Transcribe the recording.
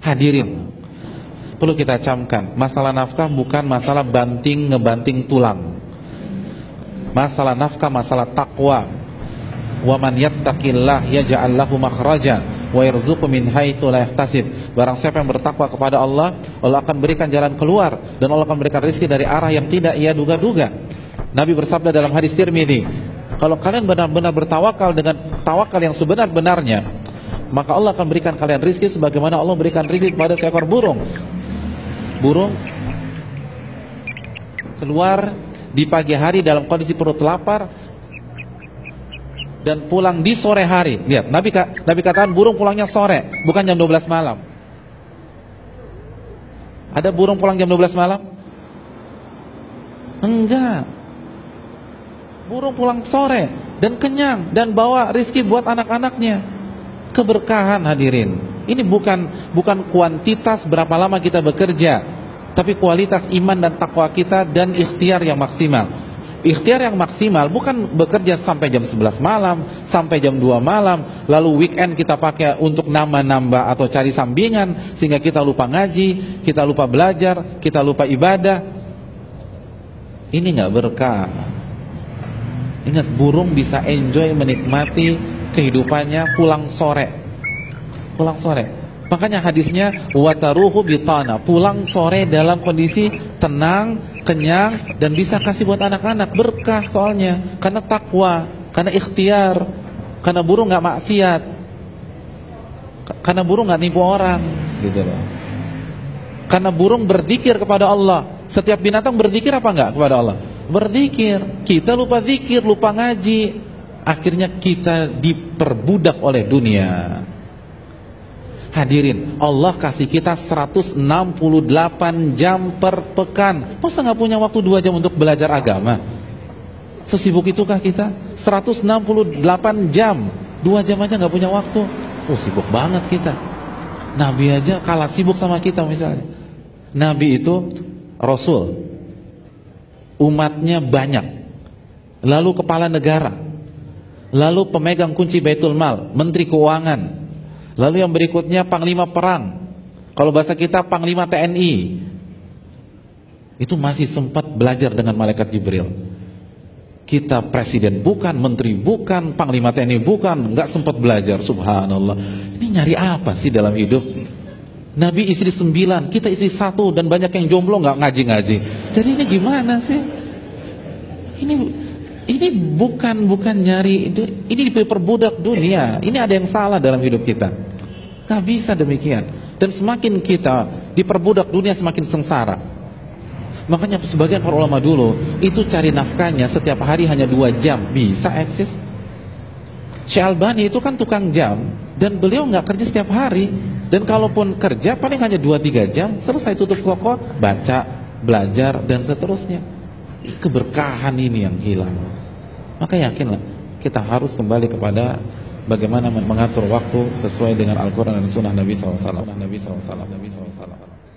Hadirin, perlu kita camkan, masalah nafkah bukan masalah banting ngebanting tulang. Masalah nafkah masalah takwa. Wa man yattaqillah yaj'al lahu makhraja wa yarzuqhu min haitsu la yahtasib. Barang siapa yang bertakwa kepada Allah, Allah akan berikan jalan keluar dan Allah akan berikan rezeki dari arah yang tidak ia duga-duga. Nabi bersabda dalam hadis Tirmidzi, kalau kalian benar-benar bertawakal dengan tawakal yang sebenar-benarnya, maka Allah akan berikan kalian rezeki sebagaimana Allah berikan rezeki kepada seekor burung. Burung keluar di pagi hari dalam kondisi perut lapar dan pulang di sore hari. Lihat, Nabi katakan burung pulangnya sore, bukan jam 12 malam. Ada burung pulang jam 12 malam? Enggak. Burung pulang sore dan kenyang dan bawa rezeki buat anak-anaknya. Keberkahan, hadirin. Ini bukan kuantitas berapa lama kita bekerja, tapi kualitas iman dan takwa kita dan ikhtiar yang maksimal. Ikhtiar yang maksimal bukan bekerja sampai jam 11 malam, sampai jam 2 malam, lalu weekend kita pakai untuk nambah-nambah atau cari sampingan, sehingga kita lupa ngaji, kita lupa belajar, kita lupa ibadah. Ini nggak berkah. Ingat, burung bisa enjoy menikmati kehidupannya pulang sore. Pulang sore. Makanya hadisnya wataruhu bitana, pulang sore dalam kondisi tenang, kenyang, dan bisa kasih buat anak-anak. Berkah soalnya, karena takwa, karena ikhtiar, karena burung nggak maksiat, karena burung nggak nipu orang, gitu loh. Karena burung berzikir kepada Allah. Setiap binatang berzikir apa enggak kepada Allah? Berzikir. Kita lupa zikir, lupa ngaji, akhirnya kita diperbudak oleh dunia. Hadirin, Allah kasih kita 168 jam per pekan. Masa nggak punya waktu 2 jam untuk belajar agama? Sesibuk itukah kita? 168 jam, 2 jam aja nggak punya waktu. Oh, sibuk banget kita. Nabi aja kalah sibuk sama kita misalnya. Nabi itu Rasul, umatnya banyak, lalu kepala negara, lalu pemegang kunci Baitul Mal, Menteri Keuangan, lalu yang berikutnya Panglima Perang, kalau bahasa kita Panglima TNI. Itu masih sempat belajar dengan malaikat Jibril. Kita presiden bukan, menteri bukan, Panglima TNI bukan, nggak sempat belajar. Subhanallah. Ini nyari apa sih dalam hidup? Nabi istri 9, kita istri 1, dan banyak yang jomblo nggak ngaji-ngaji. Jadi ini gimana sih? Ini bukan nyari, ini diperbudak dunia. Ini ada yang salah dalam hidup kita. Gak bisa demikian. Dan semakin kita diperbudak dunia, semakin sengsara. Makanya sebagian para ulama dulu itu cari nafkahnya setiap hari hanya 2 jam, bisa eksis. Syekh Albani itu kan tukang jam, dan beliau nggak kerja setiap hari. Dan kalaupun kerja paling hanya 2-3 jam, selesai tutup toko, baca, belajar, dan seterusnya. Keberkahan ini yang hilang. Maka yakinlah, kita harus kembali kepada bagaimana mengatur waktu sesuai dengan Al-Quran dan Sunnah Nabi SAW.